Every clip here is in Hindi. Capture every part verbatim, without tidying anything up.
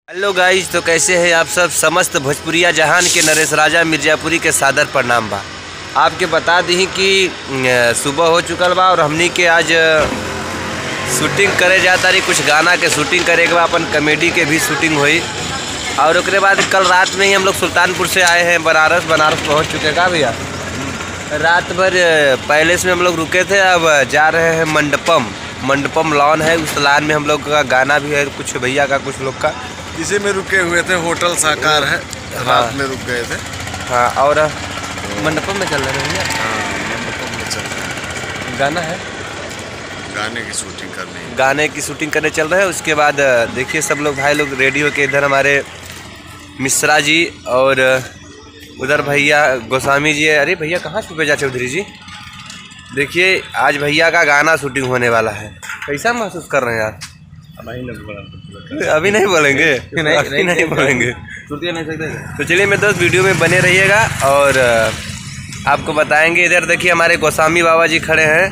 हेलो गाइज, तो कैसे हैं आप सब। समस्त भोजपुरिया जहान के नरेश राजा मिर्जापुरी के सादर प्रणाम बा। आपके बता दी कि सुबह हो चुकल बा और हमनी के आज शूटिंग करे जाता रही। कुछ गाना के शूटिंग करे के बाद अपन कॉमेडी के भी शूटिंग हुई और उसके बाद कल रात में ही हम लोग सुल्तानपुर से आए हैं। बनारस बनारस पहुंच चुके का भैया। रात भर पैलेस में हम लोग रुके थे, अब जा रहे हैं मंडपम। मंडपम लॉन है, उस लॉन में हम लोग का गाना भी है, कुछ भैया का कुछ लोग का। इसी में रुके हुए थे, होटल साकार है। हाँ, रात में रुक गए थे। हाँ, और मंडपम में चल रहे हैं। हाँ, मंडपम में चल रहे हैं। गाना है, गाने की शूटिंग करनी है। गाने की शूटिंग करने चल रहे हैं। उसके बाद देखिए सब लोग भाई लोग रेडी होके इधर हमारे मिश्रा जी और उधर भैया गोस्वामी जी है। अरे भैया कहाँ छुपे जा चौधरी जी। देखिए आज भैया का गाना शूटिंग होने वाला है। कैसा महसूस कर रहे हैं यार। अभी नहीं बोलेंगे, नहीं, अभी नहीं बोलेंगे, नहीं सकते। तो चलिए मेरे दोस्त वीडियो में बने रहिएगा और आपको बताएंगे। इधर देखिए हमारे गोस्वामी बाबा जी खड़े हैं।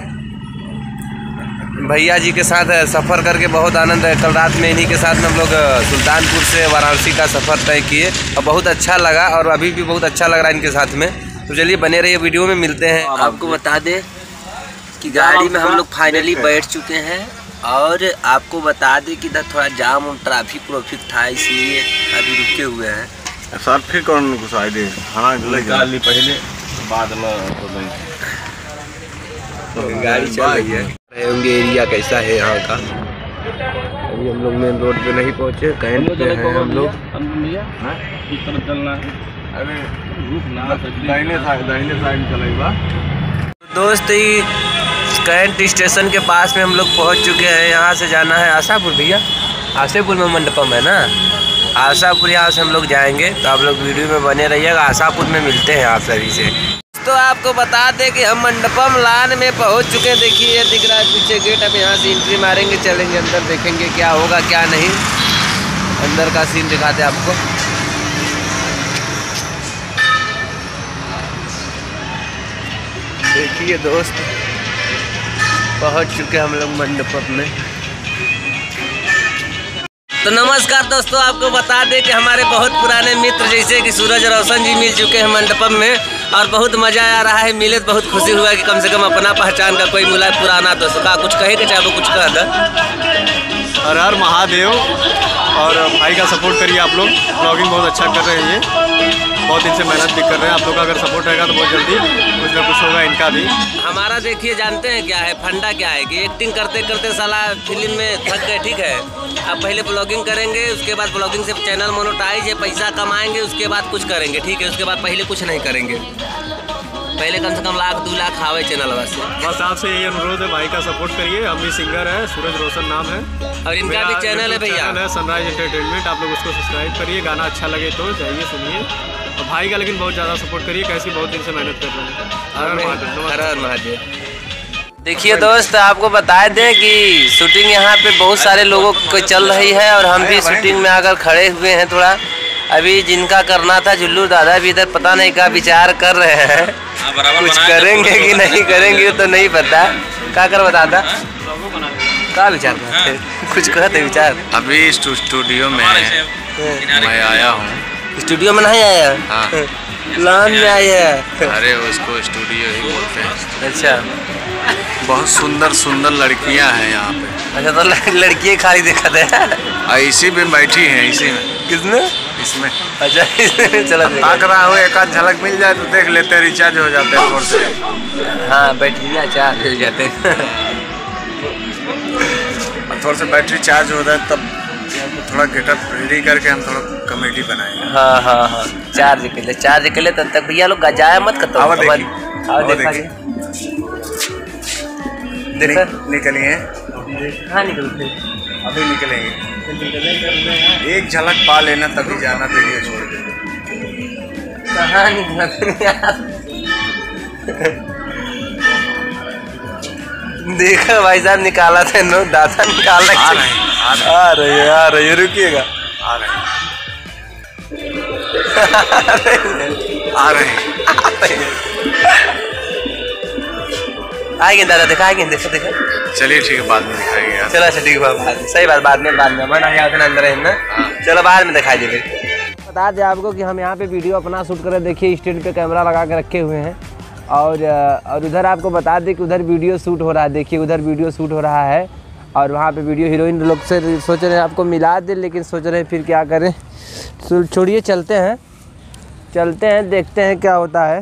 भैया जी के साथ सफ़र करके बहुत आनंद है। कल रात में इन्हीं के साथ में हम लोग सुल्तानपुर से वाराणसी का सफ़र तय किए और बहुत अच्छा लगा और अभी भी बहुत अच्छा लग रहा है इनके साथ में। तो चलिए बने रहिए, वीडियो में मिलते हैं। आपको बता दें कि गाड़ी में हम लोग फाइनली बैठ चुके हैं और आपको बता दें कि इधर थोड़ा जाम और ट्रैफिक ट्रैफिक था, इसलिए अभी रुके हुए हैं। सर फिर कौन घुसाई दे। हाँ, गाली पहले बाद में तो गाड़ी चल रही है। होंगे एरिया कैसा है यहाँ का। अभी हम लोग मेन रोड पे नहीं पहुँचे, कैंट पे हैं हम लोग। इस तरफ चलना है। अरे दाहिने साइड दाहिने साइड चलेगा। दोस्त ही कैंट स्टेशन के पास में हम लोग पहुंच चुके हैं। यहाँ से जाना है आशापुर। भैया आशापुर में मंडपम है ना, आशापुर यहाँ से हम लोग जाएंगे। तो आप लोग वीडियो में बने रहिएगा, आशापुर में मिलते हैं आप सभी से। तो आपको बता दें कि हम मंडपम लान में पहुंच चुके हैं। देखिए ये दिख रहा है पीछे गेट। अब यहाँ से एंट्री मारेंगे, चलेंगे अंदर, देखेंगे क्या होगा क्या नहीं। अंदर का सीन दिखाते आपको। देखिए दोस्त पहुंच चुके हम लोग मंडपम में। तो नमस्कार दोस्तों, आपको बता दें कि हमारे बहुत पुराने मित्र जैसे कि सूरज रोशन जी मिल चुके हैं मंडपम में और बहुत मज़ा आ रहा है। मिले तो बहुत खुशी हुआ कि कम से कम अपना पहचान का कोई मिला पुराना दोस्त का। कुछ कहे के चाहे वो कुछ कह दे। हर हर महादेव। और भाई का सपोर्ट करिए आप लोग। ब्लॉगिंग बहुत अच्छा कर रहे हैं, ये बहुत दिन से मेहनत भी कर रहे हैं। आप लोग का अगर सपोर्ट रहेगा तो बहुत जल्दी कुछ ना कुछ होगा इनका भी। हमारा देखिए जानते हैं क्या है फंडा, क्या है कि एक्टिंग करते करते साला फिल्म में थक गए। ठीक है, अब पहले ब्लॉगिंग करेंगे, उसके बाद ब्लॉगिंग से चैनल मोनेटाइज है, पैसा कमाएंगे, उसके बाद कुछ करेंगे। ठीक है, उसके बाद पहले कुछ नहीं करेंगे। पहले कम से कम लाख दो लाख आवे चैनल से। बस आपसे यही अनुरोध है, भाई का सपोर्ट करिए। हम भी सिंगर है, सूरज रोशन नाम है और इनका भी चैनल है भैया, सनराइज एंटरटेनमेंट। आप लोग उसको सब्सक्राइब करिए। गाना अच्छा लगे तो जाइए सुनिए। और भाई का लेकिन बहुत ज़्यादा सपोर्ट करिए, कैसी बहुत दिन से मेहनत कर रहे हैं। हर हर महादेव। देखिए दोस्त आपको बता दें कि शूटिंग यहाँ पे बहुत सारे लोगों को चल रही है और हम भी शूटिंग में आकर खड़े हुए हैं। थोड़ा अभी जिनका करना था जुल्लू दादा भी इधर पता नहीं क्या विचार कर रहे हैं। कुछ करेंगे कि नहीं करेंगे तो नहीं पता। क्या कर बताता क्या विचार करते, कुछ कहते विचार। अभी स्टूडियो में मैं आया हूँ। स्टूडियो में नहीं आया, हाँ लॉन में आया है। अरे उसको स्टूडियो ही बोलते हैं। अच्छा, बहुत सुंदर सुंदर लड़कियां हैं यहाँ पे। अच्छा, तो लड़की खाली देखा था। इसी में बैठी हैं, इसी में। किसने? इसमें। अच्छा चलो ताक रहा हो, एक आध झलक मिल जाए तो देख लेते, रिचार्ज हो जाते हैं थोड़े से। हाँ बैटरी ना चार्ज हो जाते हैं। थोड़ा सा बैटरी चार्ज हो जाए तब थोड़ा गेटअप रेडी करके हम थोड़ा कॉमेडी बनाएंगे। हाँ हाँ हाँ, चार्ज कर ले चार्ज कर ले तब तक भैया लोग जाया मत करते। आओ देखिए, देखा निकलिए। हाँ निकलते अभी निकलेंगे। एक झलक पा लेना तभी जाना, वीडियो छोड़ दे। कहाँ निकलते यार। देखो भाई साहब निकाला था नो दादा निकाला। आ रहे हैं, आ रहे हैं, आ रहे हैं, रुकिएगा। आ रहे हैं, आ रहे हैं। आएंगे दादा, दिखाएंगे, देखो देखो। चलिए ठीक है, बाद में दिखाएंगे यार। चलो अच्छा ठीक है, बाद में सही बात, बाद में बाद में मन आया उतना अंदर है ना। चलो बाहर में दिखाई दे। बता दें आपको कि हम यहाँ पे वीडियो अपना शूट कर रहे, देखिए स्टैंड पे कैमरा लगा के रखे हुए हैं और और उधर आपको बता दें कि उधर वीडियो शूट हो रहा है। देखिए उधर वीडियो शूट हो रहा है और वहाँ पे वीडियो हीरोइन लोग से सोच रहे हैं आपको मिला दे, लेकिन सोच रहे हैं फिर क्या करें, छोड़िए चलते हैं चलते हैं देखते हैं क्या होता है।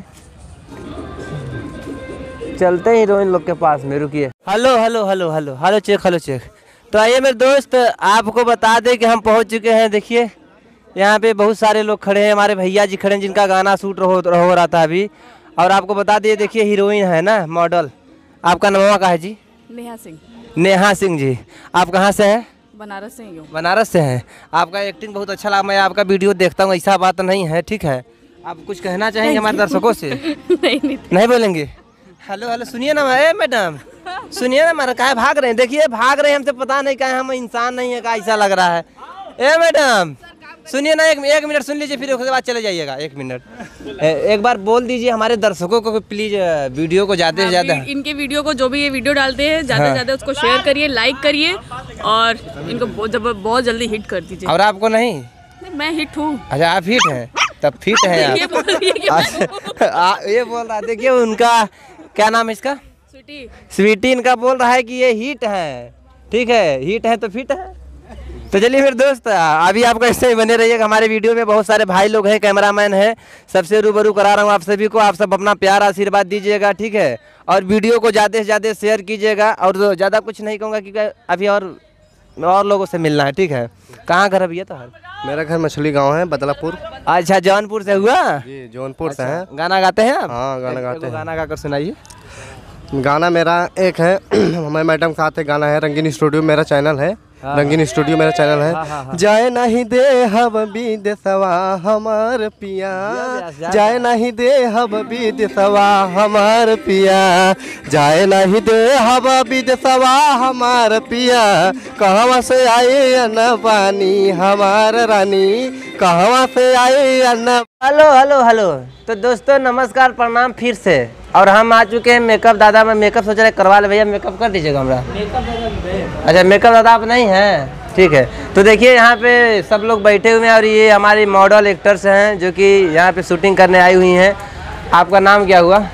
चलते हैं हीरोइन लोग के पास में, रुकिए। Hello hello hello hello hello check hello check. तो आइए मेरे दोस्त, आपको बता दें कि हम पहुंच चुके हैं। देखिए यहाँ पे बहुत सारे लोग खड़े हैं, हमारे भैया जी खड़े हैं जिनका गाना शूट हो, हो रहा था अभी। और आपको बता दिए, देखिए हीरोइन है ना, मॉडल। आपका नाम का है जी? नेहा सिंह। नेहा सिंह जी, आप कहाँ से हैं? बनारस से ही हूँ। बनारस से हैं। आपका एक्टिंग बहुत अच्छा लगा, मैं आपका वीडियो देखता हूँ, ऐसा बात नहीं है, ठीक है? आप कुछ कहना चाहेंगे हमारे दर्शकों से? नहीं नहीं नहीं बोलेंगे? हेलो हेलो सुनिए ना मैडम, सुनिए ना, मेरा क्या भाग रहे हैं? देखिए भाग रहे हैं, हमसे पता नहीं क्या है, हम इंसान नहीं है, क्या ऐसा लग रहा है। ए मैडम सुनिए ना, एक एक मिनट सुन लीजिए, फिर उसके बाद चले जाइएगा। एक मिनट एक बार बोल दीजिए हमारे दर्शकों को प्लीज वीडियो को ज़्यादा से ज़्यादा, इनके वीडियो को जो भी ये वीडियो डालते हैं ज़्यादा से ज़्यादा उसको शेयर करिए, लाइक करिए और इनको बहुत जल्दी हिट कर दीजिए। और आपको नहीं? मैं हिट हूँ। अच्छा आप हिट हैं, तब फिट है आप। ये बोल रही है कि मैं आ, ये बोल रहा, देखिए उनका क्या नाम है इसका? स्वीटी। स्वीटी इनका बोल रहा है कि ये हिट है, ठीक है, हिट है तो फिट है। तो चलिए फिर दोस्त, अभी आपको ऐसे ही बने रहिएगा हमारे वीडियो में। बहुत सारे भाई लोग हैं, कैमरामैन हैं, सबसे रूबरू करा रहा हूँ आप सभी को। आप सब अपना प्यार आशीर्वाद दीजिएगा, ठीक है? और वीडियो को ज़्यादा से ज़्यादा शेयर कीजिएगा। और ज़्यादा कुछ नहीं कहूँगा क्योंकि अभी और और लोगों से मिलना है, ठीक है? कहाँ घर अभी है तो हर? मेरा घर मछली गांव है, बदलापुर। अच्छा जौनपुर से हुआ जी, जौनपुर से अच्छा, है। गाना गाते हैं आप? हाँ गाना गाते हैं। गाना गाकर सुनाइए। गाना मेरा एक है हमारे मैडम के साथ है, गाना है रंगीन स्टूडियो, मेरा चैनल है। हाँ, रंगीन स्टूडियो मेरा चैनल है। हाँ, हाँ, हाँ। जाए नहीं दे हब विदेशवा हमार पिया, जाए नहीं दे हब विदेशवा हमार पिया, जाए नहीं दे हब विदेशवा हमार पिया, कहवा से आए अन्न पानी हमार रानी, कहवा से आए अन्न। Hello hello hello. तो दोस्तों नमस्कार प्रणाम फिर से, और हम आ चुके हैं मेकअप दादा। मैं मेकअप सोच रहे करवा ले, भैया मेकअप कर दीजिएगा हमरा। अच्छा मेकअप दादा आप नहीं हैं, ठीक है। तो देखिए यहाँ पे सब लोग बैठे हुए हैं और ये हमारी मॉडल एक्टर्स हैं जो कि यहाँ पे शूटिंग करने आई हुई हैं। आपका नाम क्या हुआ?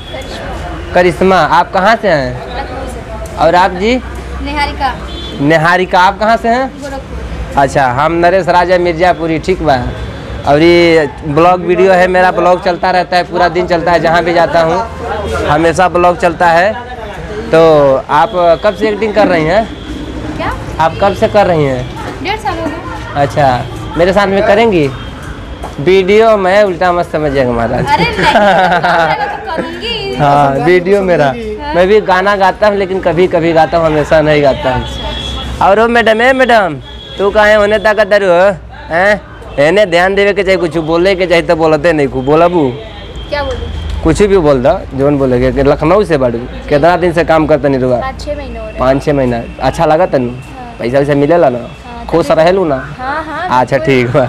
करिश्मा। आप कहाँ से हैं? और आप जी? निहारिका। निहारिका। आप कहाँ से हैं? गोरखपुर। अच्छा हम नरेश राजा मिर्जापुरी, ठीक बा। और ये ब्लॉग वीडियो है, मेरा ब्लॉग चलता रहता है, पूरा दिन चलता है, जहाँ भी जाता हूँ हमेशा ब्लॉग चलता है। तो आप कब से एक्टिंग कर रही हैं? क्या? आप कब से कर रही हैं? डेढ़ साल हो गया। अच्छा मेरे साथ में करेंगी वीडियो? मैं उल्टा मत समझिएगा महाराज। अरे नहीं, तो करूंगी। हाँ वीडियो मेरा, मैं भी गाना गाता हूँ लेकिन कभी कभी गाता हूँ, हमेशा नहीं गाता हूँ। और वो मैडम है, मैडम तू कहाँ होने तक दर हैं? एने ध्यान देवे के चाहिए, कुछ बोले के चाहिए तो बोलते नहीं खूब बोला बू। क्या बोलूं? कुछ भी बोल दो जोन बोलेगे कि लखनऊ से बढ़ू कितना दिन से काम करते नहीं रुआ? पाँच छः महीने हो रहे। पाँच छः महीना। अच्छा लगा तेन? हाँ। पैसा वैसा मिलेला ना? हाँ, खुश रहेलू ना? हाँ हाँ। अच्छा ठीक बा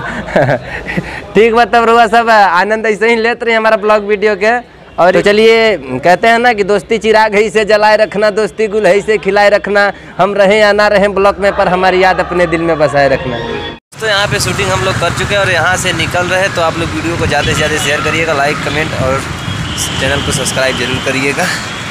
ठीक बा। तब रुआ सब आनंद ऐसे ही लेते रहे हमारा ब्लॉग वीडियो के। और तो चलिए कहते हैं ना कि दोस्ती चिराग है से जलाए रखना, दोस्ती गुल है से खिलाए रखना, हम रहें या ना रहें ब्लॉग में पर हमारी याद अपने दिल में बसाए रखना। तो यहाँ पे शूटिंग हम लोग कर चुके हैं और यहाँ से निकल रहे हैं। तो आप लोग वीडियो को ज़्यादा से ज़्यादा शेयर करिएगा, लाइक कमेंट और चैनल को सब्सक्राइब जरूर करिएगा।